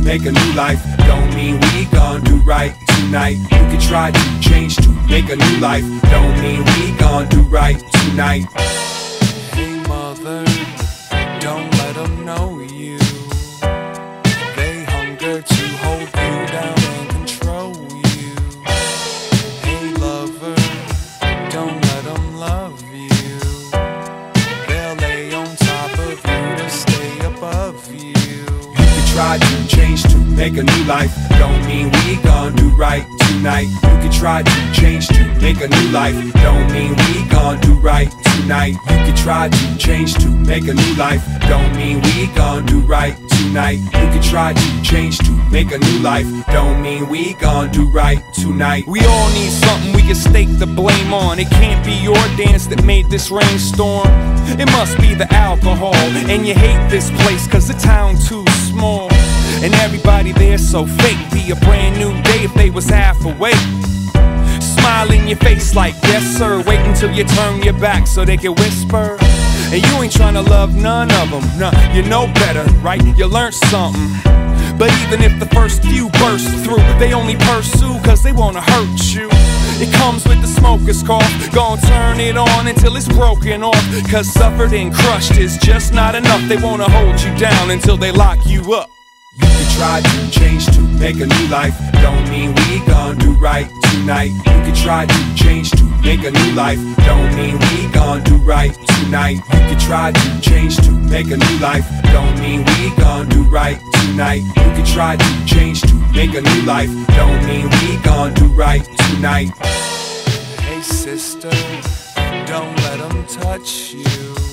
make a new life. Don't mean we gon' do right tonight. You can try to change to make a new life. Don't mean we gon' do right tonight. Hey mother, don't let them know you. They hunger to hold you down and control you. Hey lover, don't let them love you. They'll lay on top of you to stay above you. Try to change to make a new life. Don't mean we gon' do right tonight. You can try to change to make a new life. Don't mean we gon' do right tonight. You can try to change to make a new life. Don't mean we gon' do right tonight. You can try to change to make a new life. Don't mean we gon' do right tonight. We all need something we can stake the blame on. It can't be your dance that made this rainstorm. It must be the alcohol. And you hate this place cause the town too small. And everybody there so fake. Be a brand new day if they was half awake. Smile in your face like yes sir. Wait until you turn your back so they can whisper. And you ain't trying to love none of them. Nah, you know better, right? You learned something. But even if the first few burst through, they only pursue cause they wanna hurt you. It comes with the smoker's cough. Gon' turn it on until it's broken off. Cause suffered and crushed is just not enough. They wanna hold you down until they lock you up. You can try to change to make a new life. Don't mean we gon' do right tonight. You can try to change to make a new life. Don't mean we gon' do right tonight. You can try to change to make a new life. Don't mean we gon' do right tonight. You can try to change to make a new life. Don't mean we gon' do right tonight. Hey sister, don't let them touch you.